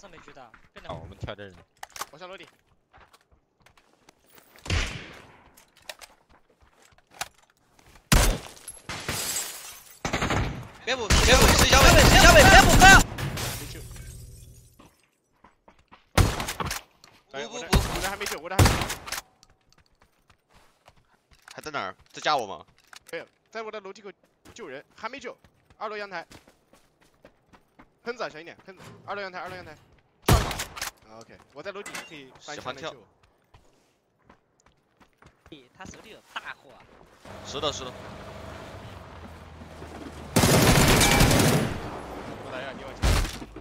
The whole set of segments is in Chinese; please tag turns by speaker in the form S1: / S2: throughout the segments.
S1: 上面狙的，变
S2: 好，我们挑点人。
S3: 我上楼顶。
S4: 别补，别补，是小北，是小北，别补，不要。
S3: 没救。
S4: 补，
S3: 我的还没救，我的还没救。
S4: 还在哪儿？在加我吗？
S3: 没有，在我的楼梯口救人，还没救。2楼阳台。坑子啊，小心点，坑子。2楼阳台，2楼阳台。OK， 我在楼底可以翻墙来救。
S1: 他手里有大货啊。
S4: 是的，是的。
S3: 我来呀，你往前。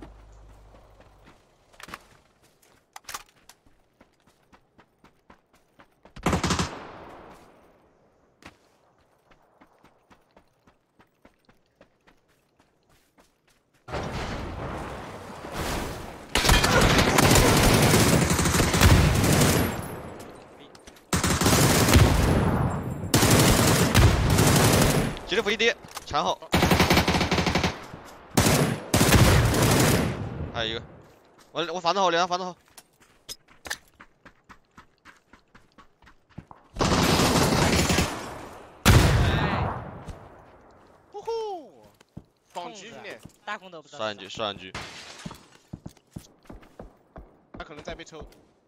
S4: 吉利福一滴，墙后。还有一个，我房子后，两个房子后。
S3: 呼呼，双狙兄弟，
S1: 大空都不知道。
S4: 上一局。
S3: 他可能在被抽。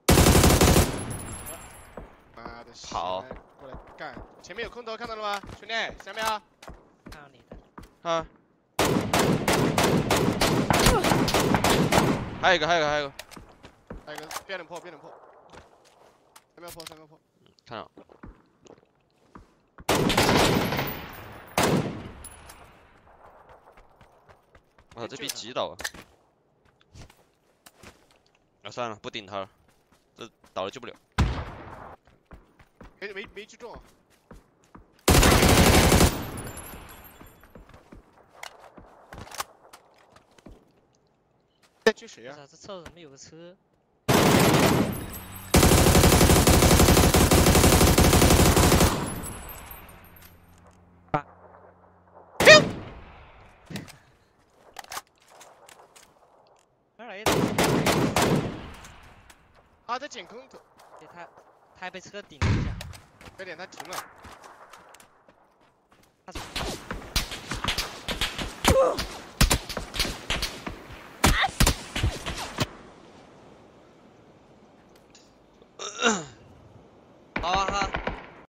S3: 妈的！
S4: 好，
S3: 过来干！前面有空投，看到了吗，兄弟？下面啊！
S1: 看到你的。
S4: 啊。还有一个，
S3: 别人破，3秒破。
S4: 看到。我操，这逼急倒啊！啊，算了，不顶他了，这倒了救不了。
S3: 没击中。在狙谁呀？
S1: 这厕所怎么有个车？哪来的？
S3: 啊，在捡空投。
S1: 对他还被车顶了一下。
S3: 快点，他停了。